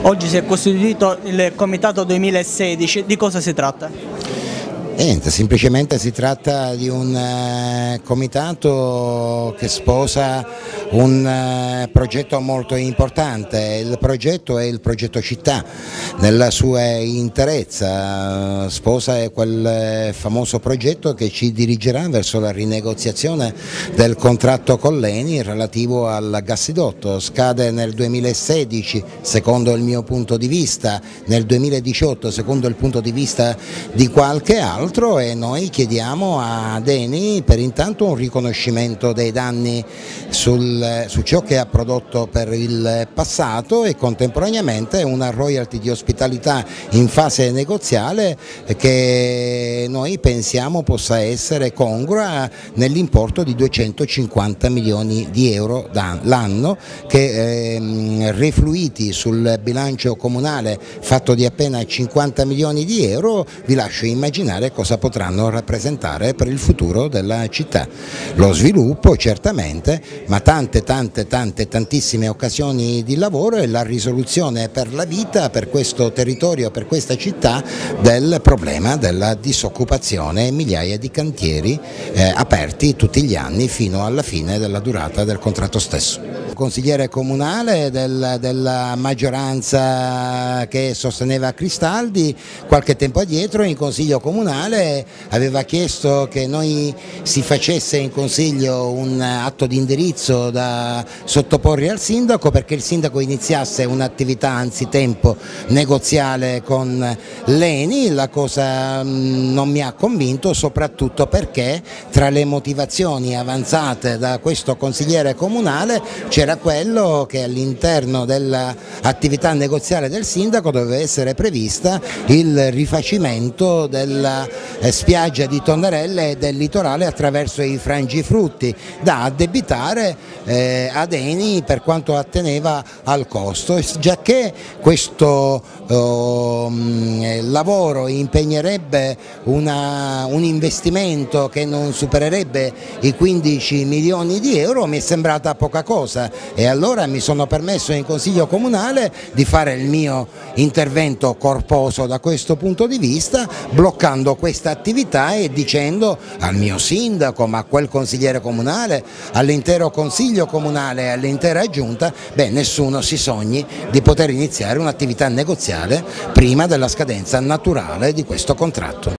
Oggi si è costituito il Comitato 2016, di cosa si tratta? Niente, semplicemente si tratta di un comitato che sposa un progetto molto importante. Il progetto è il progetto città nella sua interezza, sposa quel famoso progetto che ci dirigerà verso la rinegoziazione del contratto con l'ENI relativo al gassidotto. Scade nel 2016 secondo il mio punto di vista, nel 2018 secondo il punto di vista di qualche altro, e noi chiediamo ad ENI per intanto un riconoscimento dei danni su ciò che ha prodotto per il passato e contemporaneamente una royalty di ospitalità in fase negoziale che noi pensiamo possa essere congrua nell'importo di 250 milioni di euro l'anno che refluiti sul bilancio comunale fatto di appena 50 milioni di euro vi lascio immaginare cosa potranno rappresentare per il futuro della città. Lo sviluppo certamente, ma tantissime occasioni di lavoro e la risoluzione per la vita, per questo territorio, per questa città del problema della disoccupazione, migliaia di cantieri aperti tutti gli anni fino alla fine della durata del contratto stesso. Consigliere comunale della maggioranza che sosteneva Cristaldi, qualche tempo addietro in consiglio comunale aveva chiesto che noi si facesse in consiglio un atto di indirizzo da sottoporre al sindaco perché il sindaco iniziasse un'attività anzitempo negoziale con l'ENI. La cosa non mi ha convinto, soprattutto perché tra le motivazioni avanzate da questo consigliere comunale c'era quello che all'interno dell'attività negoziale del sindaco doveva essere prevista il rifacimento della spiaggia di Tonnarelle e del litorale attraverso i frangifrutti da addebitare ad ENI per quanto atteneva al costo, giacché questo lavoro impegnerebbe un investimento che non supererebbe i 15 milioni di euro, mi è sembrata poca cosa e allora mi sono permesso in consiglio comunale di fare il mio intervento corposo da questo punto di vista, bloccando questa attività e dicendo al mio sindaco, ma a quel consigliere comunale, all'intero consiglio comunale e all'intera giunta, beh, nessuno si sogni di poter iniziare un'attività negoziale prima della scadenza naturale di questo contratto.